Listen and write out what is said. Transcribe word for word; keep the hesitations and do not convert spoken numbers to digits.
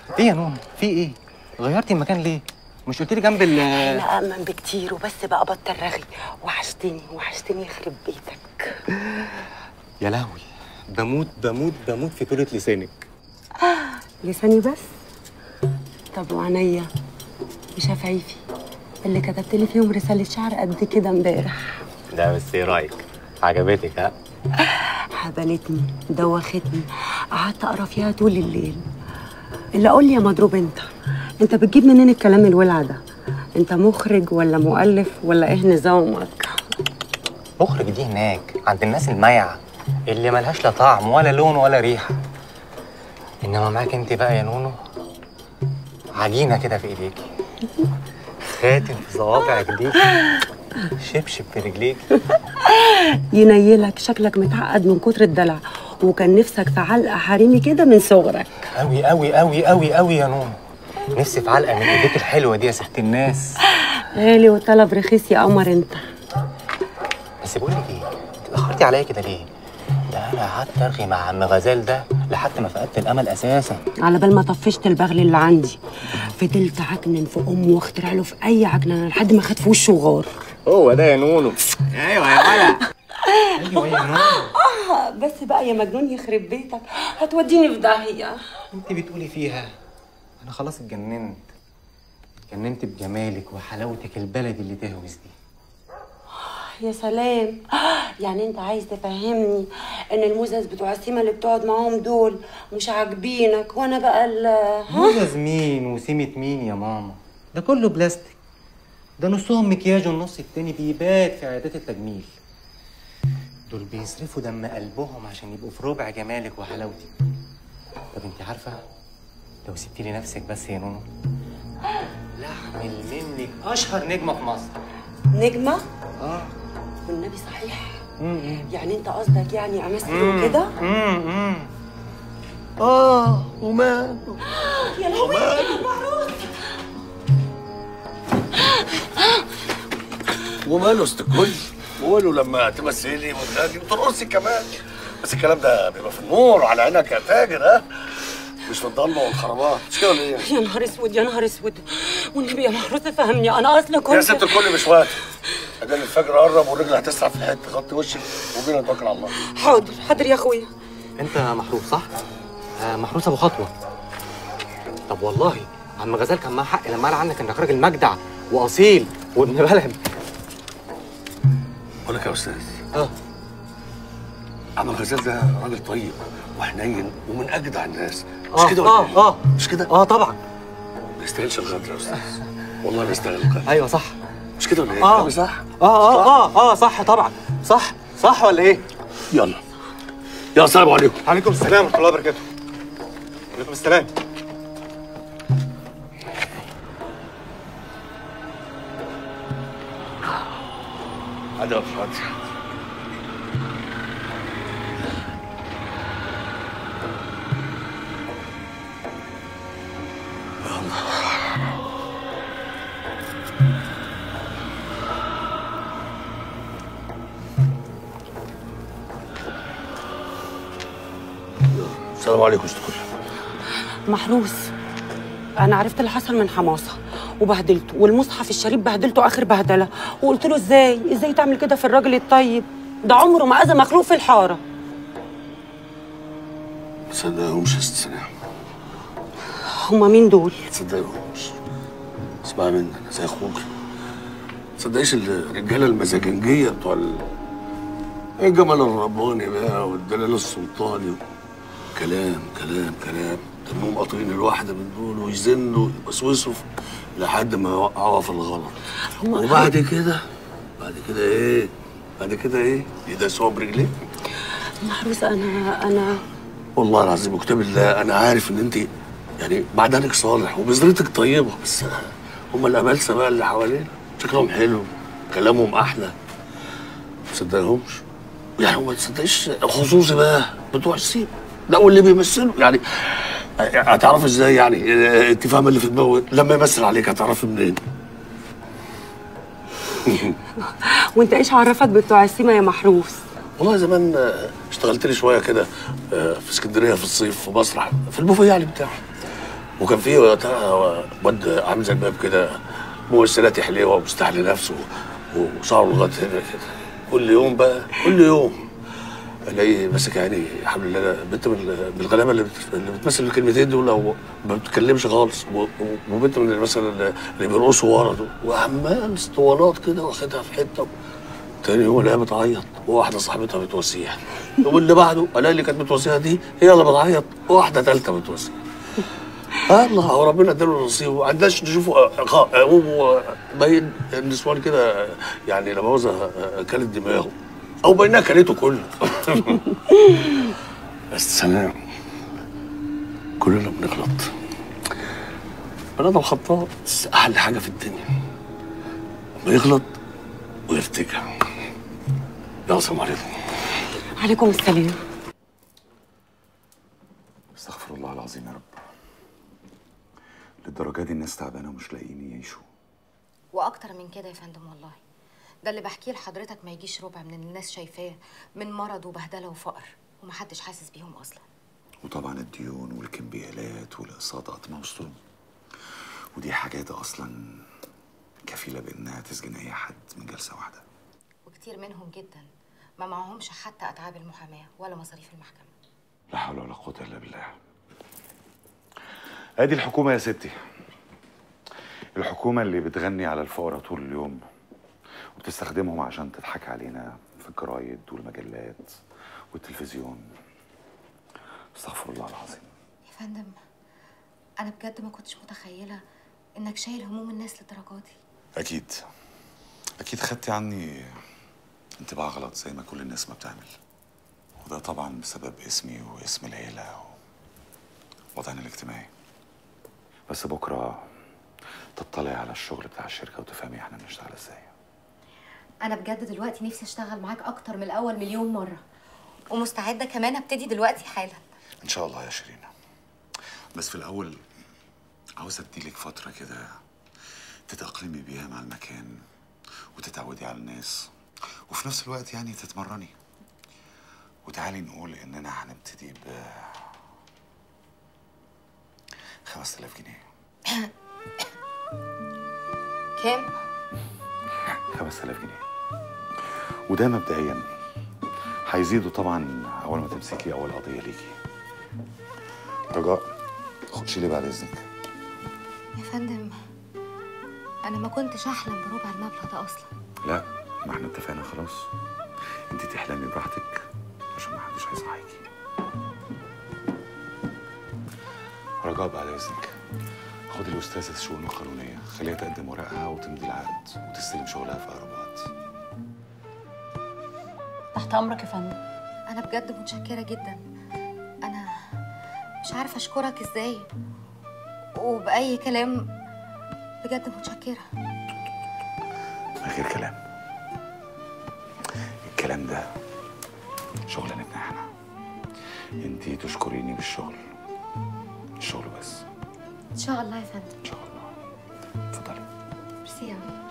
ايه يا نون؟ في ايه؟ غيرتي المكان ليه؟ مش قلت لي جنب ال لا أأمن بكتير وبس بقى بطل رغي. وحشتني وحشتني يخرب بيتك. يا لهوي، بموت بموت بموت في طولة لسانك. لساني بس؟ طب وعينيا وشفايفي اللي كتبت لي فيهم رسالة شعر قد كده امبارح. لا بس ايه رايك؟ عجبتك ها؟ حبلتني دوختني، قعدت اقرا فيها طول الليل. اللي قول لي يا مضروب، انت انت بتجيب منين الكلام الولع ده؟ انت مخرج ولا مؤلف ولا ايه نظامك؟ مخرج دي هناك عند الناس المايعه اللي ملهاش لا طعم ولا لون ولا ريحه. انما معاك انت بقى يا نونو عجينه كده في ايديكي، خاتم في صوابعك دي، شبشب في رجليك. ينيلك، شكلك متعقد من كتر الدلع وكان نفسك في علقه حريمي كده من صغرك. قوي قوي قوي قوي قوي يا نونو، نفسي في علقه من ايديك الحلوه دي يا ست الناس. غالي وطلب رخيص يا قمر انت. بس بقول لك ايه، اتاخرتي عليا كده ليه؟ ده انا قعدت ارغي مع عم غزال ده لحد ما فقدت الامل اساسا. على بال ما طفشت البغل اللي عندي فضلت عكنن في امه واخترع له في اي عكننه لحد ما خد في وشه غار. هو ده يا نونو. ايوه يا ولا. ايوه يا نونو. اه بس بقى يا مجنون يخرب بيتك، هتوديني في داهيه. انت بتقولي فيها انا خلاص اتجننت. اتجننت بجمالك وحلاوتك البلدي اللي تهوس دي. يا سلام، يعني انت عايز تفهمني ان المزز بتوع السيما اللي بتقعد معاهم دول مش عاجبينك وانا بقى ال مزز مين وسيمة مين يا ماما؟ ده كله بلاستيك، ده نصهم مكياج والنص التاني بيبات في عيادات التجميل. دول بيصرفوا دم قلبهم عشان يبقوا في ربع جمالك وحلاوتك. طب انت عارفه لو سبتي لي نفسك بس يا نونو لاعمل منك اشهر نجمه في مصر. نجمه؟ اه والنبي صحيح. امم يعني انت قصدك يعني امثل كده؟ امم اه وماله؟ يا لهوي محروس. وماله است الكل؟ وماله لما تمثلي وتغني وترقصي كمان؟ بس الكلام ده بيبقى في النور وعلى عينك يا تاجر، ها؟ مش في الضلمه والخرابات، مش كده ولا ايه؟ يا نهار اسود يا نهار اسود، والنبي يا محروس فهمني، انا اصلا كنت يا ست الكل مش وقت. ادام الفجر قرب والرجل هتسرع في الحته، غطي وشك وبينا نتوكل على الله. حاضر حاضر يا اخويا. انت محروس صح؟ آه محروس ابو خطوه. طب والله عم غزال كان معاه حق لما قال عنك انك راجل مجدع واصيل وابن بلد. بقول لك يا استاذ، اه عم غزال ده راجل طيب وحنين ومن اجدع الناس، مش آه كده ولا اه ايه؟ اه مش كده؟ اه طبعا. ما يستاهلش الغدر يا استاذ، والله ما يستاهل الغدر. ايوه صح. مش كده ولا ايه؟ اه كلامي صح؟ اه اه اه اه صح طبعا. صح صح ولا ايه؟ يلا يلا السلام عليكم. عليكم السلام ورحمه الله وبركاته. عليكم السلام. عادي يا فؤاد. السلام عليكم اشتكوا. محروس، انا عرفت اللي حصل من حماصه وبهدلته، والمصحف الشريف بهدلته اخر بهدله، وقلت له ازاي ازاي تعمل كده في الراجل الطيب ده، عمره ما اذى مخلوق في الحاره. ما تصدقهمش يا ست سلام. هما مين دول؟ ما تصدقهمش، اسمعي مني انا زي اخوك. ما تصدقيش الرجاله المزاجنجيه بتوع ال... الجمال الرباني بقى والدلال السلطاني، كلام كلام كلام، تنهم قاطرين الواحده من دول ويزنوا ويوسوسوا لحد ما يوقعوها في الغلط. وبعد كده بعد كده ايه؟ بعد كده ايه؟ يداسوها برجليه. محروس انا انا والله العظيم وكتاب الله انا عارف ان انت يعني معدنك صالح وبذرتك طيبه، بس هم الابلسه بقى اللي حوالينا شكلهم حلو، كلامهم احلى. ما تصدقهمش يعني، ما تصدقيش خصوصي بقى بتوع السيما لا واللي بيمثلوا يعني. هتعرفي ازاي يعني؟ انت فاهمه اللي في دماغه لما يمثل عليك هتعرفي منين؟ وانت ايش عرفك بتوع السيما يا محروس؟ والله زمان اشتغلت لي شويه كده في اسكندريه في الصيف في مسرح في البوفيه يعني بتاعه، وكان في وقتها واد عامل زي الباب كده، ممثلات حلوه ومستحلي نفسه وشعره لغايه هنا كده. كل يوم بقى كل يوم الاقيه ماسك يعني حبل الله بنت من الغلابه اللي, بت... اللي بتمثل الكلمتين دول او ما بتتكلمش خالص، و... وبنت من مثلا اللي بيرقصوا ورا دول، وعمال اسطوانات كده واخدها في حته. تاني يوم الاقيها بتعيط وواحده صاحبتها بتواسيها، واللي بعده الاقي اللي كانت بتواسيها دي هي اللي بتعيط وواحده ثالثه بتواسيها. الله وربنا اداله نصيب. ما عندناش نشوفه باين النسوان كده يعني لا مؤاخذه كلت دماغه او باينها كلته كله. بس سلام، كلنا بنغلط، بني ادم خطاء، بس احلى حاجه في الدنيا لما يغلط ويرتجع. يلا السلام عليكم. عليكم السلام. استغفر الله العظيم يا رب، للدرجه دي الناس تعبانه ومش لاقيين يعيشوا. واكتر من كده يا فندم والله، ده اللي بحكيه لحضرتك ما يجيش ربع من الناس شايفاه من مرض وبهدله وفقر، ومحدش حاسس بيهم اصلا. وطبعا الديون والكمبيالات والاقساطات موصول، ودي حاجات اصلا كفيله بانها تسجن اي حد من جلسه واحده. وكتير منهم جدا ما معهمش حتى اتعاب المحاماه ولا مصاريف المحكمه. لا حول ولا قوه الا بالله. ادي الحكومه يا ستي، الحكومه اللي بتغني على الفقراء طول اليوم وبتستخدمهم عشان تضحك علينا في الجرايد والمجلات والتلفزيون. استغفر الله العظيم. يا فندم انا بجد ما كنتش متخيله انك شايل هموم الناس للدرجه دي. اكيد اكيد خدتي عني انطباع غلط زي ما كل الناس ما بتعمل، وده طبعا بسبب اسمي واسم العيله ووضعنا الاجتماعي. بس بكره تطلعي على الشغل بتاع الشركه وتفهمي احنا بنشتغل ازاي. انا بجد دلوقتي نفسي اشتغل معاك اكتر من الاول مليون مره، ومستعده كمان ابتدي دلوقتي حالا. ان شاء الله يا شيرين، بس في الاول عاوز اديلك فتره كده تتاقلمي بيها مع المكان وتتعودي على الناس، وفي نفس الوقت يعني تتمرني. وتعالي نقول اننا هنبتدي ب خمسة آلاف جنيه. كام؟ خمسة آلاف جنيه، وده مبدئيا. هيزيدوا طبعا اول ما تمسكي اول قضيه ليكي. رجاء خدشي لي بعد اذنك. يا فندم انا ما كنتش احلم بربع المبلغ ده اصلا. لا، ما احنا اتفقنا خلاص، انت تحلمي براحتك عشان ما حدش هيصحيكي. رجاء بعد اذنك خدي الاستاذه الشؤون القانونيه، خليها تقدم ورقها وتمضي العقد وتستلم شغلها في اقرب وقت. تحت امرك يا فندم. انا بجد متشكره جدا، انا مش عارفه اشكرك ازاي وباي كلام، بجد متشكره. من غير كلام، الكلام ده شغلانتنا احنا، انتي تشكريني بالشغل، الشغل بس. ان شاء الله يا فندم. ان شاء الله. اتفضلي. ميرسي قوي.